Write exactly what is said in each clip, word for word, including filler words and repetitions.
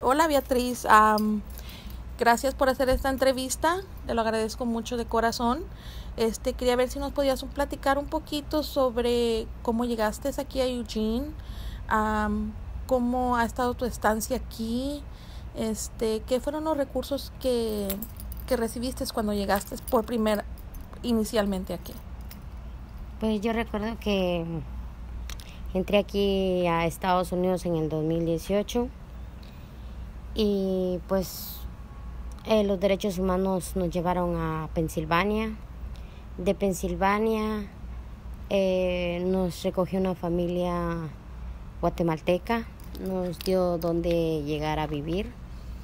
Hola Beatriz, am, gracias por hacer esta entrevista, te lo agradezco mucho de corazón. Este, quería ver si nos podías un- platicar un poquito sobre cómo llegaste aquí a Eugene, am, cómo ha estado tu estancia aquí, este, qué fueron los recursos que, que recibiste cuando llegaste por primera, inicialmente aquí. Pues yo recuerdo que entré aquí a Estados Unidos en el dos mil dieciocho y pues eh, los derechos humanos nos llevaron a Pensilvania. De Pensilvania eh, nos recogió una familia guatemalteca, nos dio donde llegar a vivir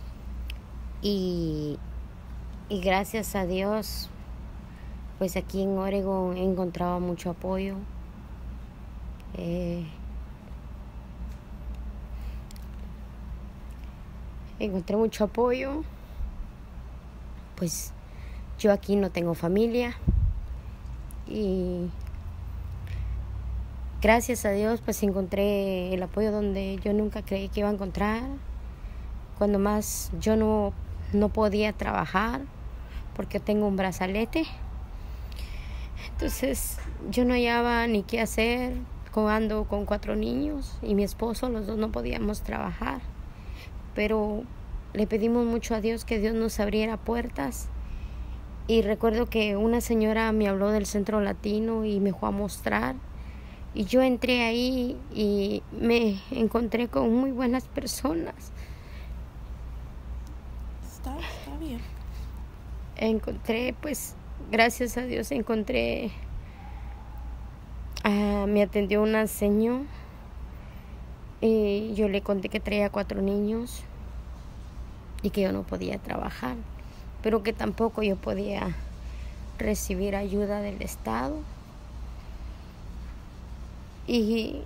y, y gracias a Dios pues aquí en Oregon he encontrado mucho apoyo. Eh, encontré mucho apoyo, pues yo aquí no tengo familia y gracias a Dios pues encontré el apoyo donde yo nunca creí que iba a encontrar, cuando más yo no, no podía trabajar porque tengo un brazalete. Entonces yo no hallaba ni qué hacer, ando con cuatro niños y mi esposo, los dos no podíamos trabajar, pero le pedimos mucho a Dios que Dios nos abriera puertas. Y recuerdo que una señora me habló del Centro Latino y me fue a mostrar, y yo entré ahí y me encontré con muy buenas personas. Está, está bien. Encontré, pues, gracias a Dios, encontré, uh, me atendió una señora y yo le conté que traía cuatro niños y que yo no podía trabajar, pero que tampoco yo podía recibir ayuda del Estado. Y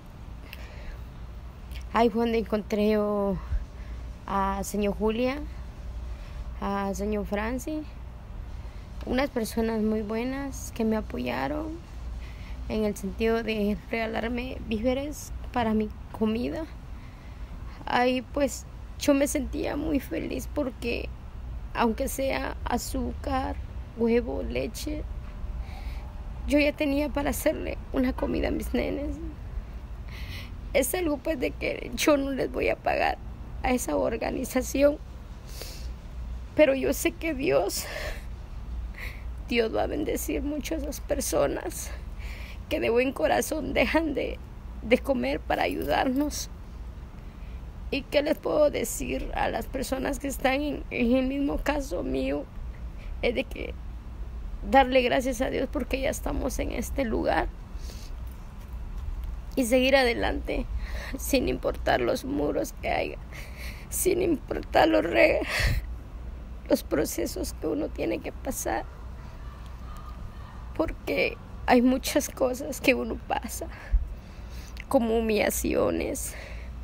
ahí fue donde encontré yo a señor Julia, a señor Francis, unas personas muy buenas que me apoyaron en el sentido de regalarme víveres para mi comida. Ahí pues yo me sentía muy feliz porque aunque sea azúcar, huevo, leche, yo ya tenía para hacerle una comida a mis nenes. Es algo pues de que yo no les voy a pagar a esa organización, pero yo sé que Dios, Dios va a bendecir mucho a esas personas que de buen corazón dejan de, de comer para ayudarnos. ¿Y qué les puedo decir a las personas que están en, en el mismo caso mío? Es de que darle gracias a Dios porque ya estamos en este lugar y seguir adelante sin importar los muros que haya, sin importar los, re, los procesos que uno tiene que pasar, porque hay muchas cosas que uno pasa, como humillaciones,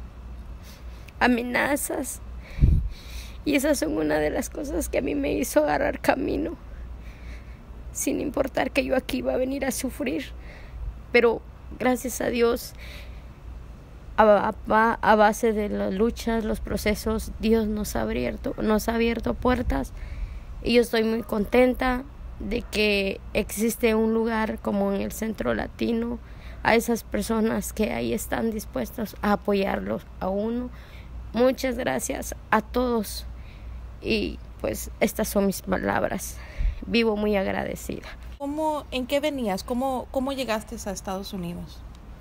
amenazas, y esas son una de las cosas que a mí me hizo agarrar camino, sin importar que yo aquí iba a venir a sufrir. Pero gracias a Dios, a, a, a base de las luchas, los procesos, Dios nos ha abierto, nos ha abierto puertas, y yo estoy muy contenta de que existe un lugar como en el Centro Latino, a esas personas que ahí están dispuestas a apoyarlos a uno. Muchas gracias a todos, y pues estas son mis palabras. Vivo muy agradecida. ¿Cómo, en qué venías? ¿Cómo, cómo llegaste a Estados Unidos?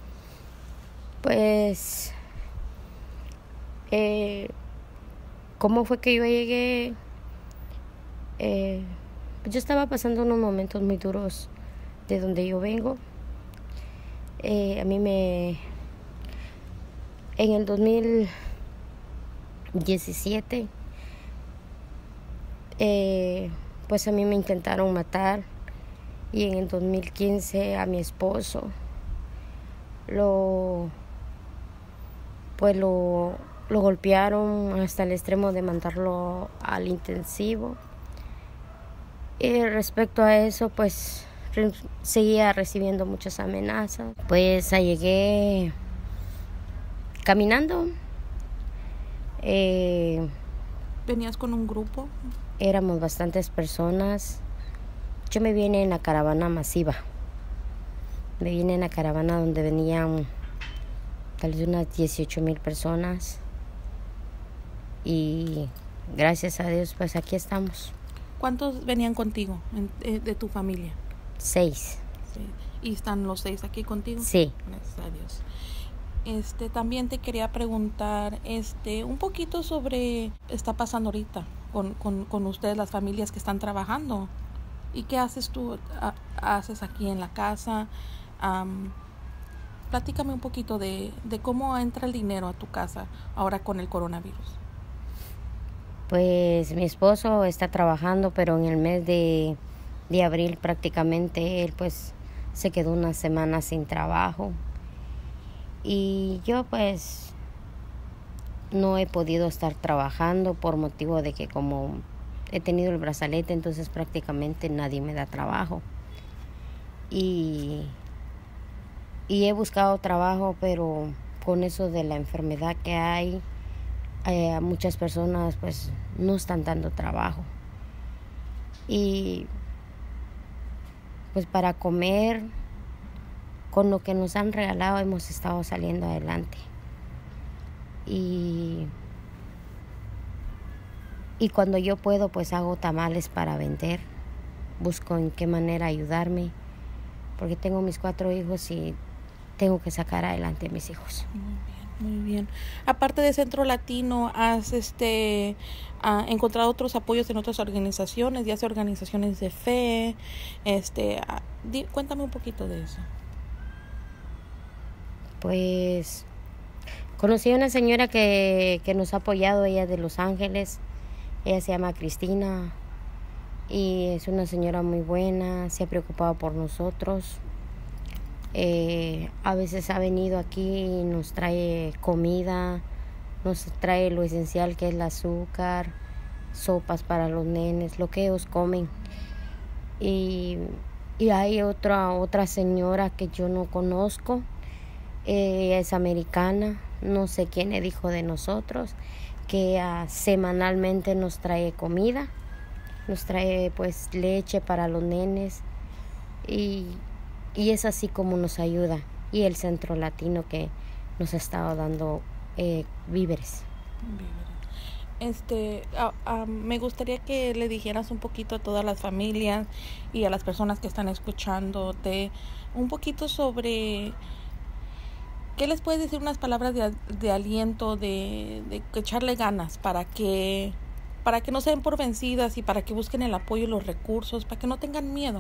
Pues, eh, ¿cómo fue que yo llegué? Eh, yo estaba pasando unos momentos muy duros de donde yo vengo. Eh, a mí me... En el dos mil diecisiete, eh, pues a mí me intentaron matar, y en el dos mil quince a mi esposo lo pues lo, lo golpearon hasta el extremo de mandarlo al intensivo. Y respecto a eso, pues re- seguía recibiendo muchas amenazas. Pues llegué caminando Eh, ¿Venías con un grupo? Éramos bastantes personas. Yo me vine en la caravana masiva. Me vine en la caravana donde venían tal vez unas dieciocho mil personas. Y gracias a Dios, pues aquí estamos. ¿Cuántos venían contigo de, de tu familia? Seis. Sí. ¿Y están los seis aquí contigo? Sí. Gracias a Dios. Este, también te quería preguntar este, un poquito sobre está pasando ahorita con, con, con ustedes, las familias que están trabajando. ¿Y qué haces tú? A, ¿Haces aquí en la casa? Um, platícame un poquito de, de cómo entra el dinero a tu casa ahora con el coronavirus. Pues mi esposo está trabajando, pero en el mes de, de abril prácticamente él pues se quedó una semana sin trabajo. Y yo pues no he podido estar trabajando por motivo de que como he tenido el brazalete, entonces prácticamente nadie me da trabajo. Y, y he buscado trabajo, pero con eso de la enfermedad que hay, eh, muchas personas pues no están dando trabajo. Y pues para comer, con lo que nos han regalado hemos estado saliendo adelante. Y, y cuando yo puedo, pues hago tamales para vender. Busco en qué manera ayudarme, porque tengo mis cuatro hijos y tengo que sacar adelante a mis hijos. Muy bien, muy bien. Aparte de Centro Latino, ¿has este, uh, encontrado otros apoyos en otras organizaciones, ya sea organizaciones de fe? Este, uh, di, cuéntame un poquito de eso. Pues conocí a una señora que, que nos ha apoyado, ella es de Los Ángeles, ella se llama Cristina y es una señora muy buena, se ha preocupado por nosotros. Eh, a veces ha venido aquí y nos trae comida, nos trae lo esencial que es el azúcar, sopas para los nenes, lo que ellos comen. Y, y hay otra, otra señora que yo no conozco. Ella es americana, no sé quién le dijo de nosotros, que uh, semanalmente nos trae comida, nos trae pues leche para los nenes y, y es así como nos ayuda. Y el Centro Latino que nos ha estado dando eh, víveres. Este, uh, uh, me gustaría que le dijeras un poquito a todas las familias y a las personas que están escuchándote un poquito sobre... ¿Qué les puedes decir unas palabras de, de aliento, de, de echarle ganas para que, para que no se den por vencidas y para que busquen el apoyo y los recursos, para que no tengan miedo?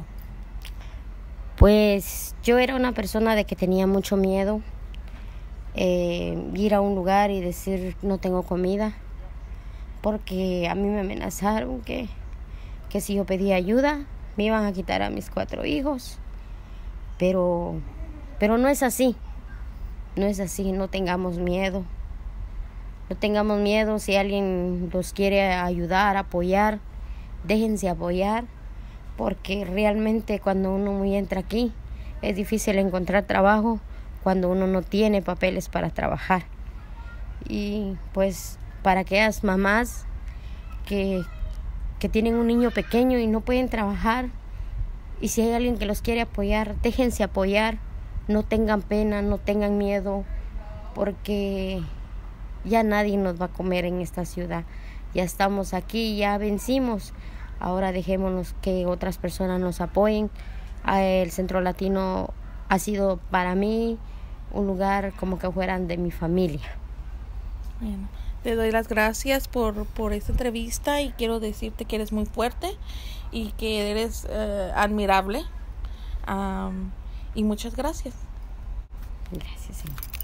Pues yo era una persona de que tenía mucho miedo, eh, ir a un lugar y decir no tengo comida, porque a mí me amenazaron que, que si yo pedía ayuda me iban a quitar a mis cuatro hijos, pero, pero no es así. No es así, no tengamos miedo. No tengamos miedo, si alguien los quiere ayudar, apoyar, déjense apoyar, porque realmente cuando uno entra aquí es difícil encontrar trabajo cuando uno no tiene papeles para trabajar. Y pues para aquellas mamás que, que tienen un niño pequeño y no pueden trabajar, y si hay alguien que los quiere apoyar, déjense apoyar. No tengan pena, no tengan miedo, porque ya nadie nos va a comer en esta ciudad. Ya estamos aquí, ya vencimos. Ahora dejémonos que otras personas nos apoyen. El Centro Latino ha sido para mí un lugar como que fueran de mi familia. Bueno, te doy las gracias por, por esta entrevista y quiero decirte que eres muy fuerte y que eres uh, admirable. Um, Y muchas gracias. Gracias, señor.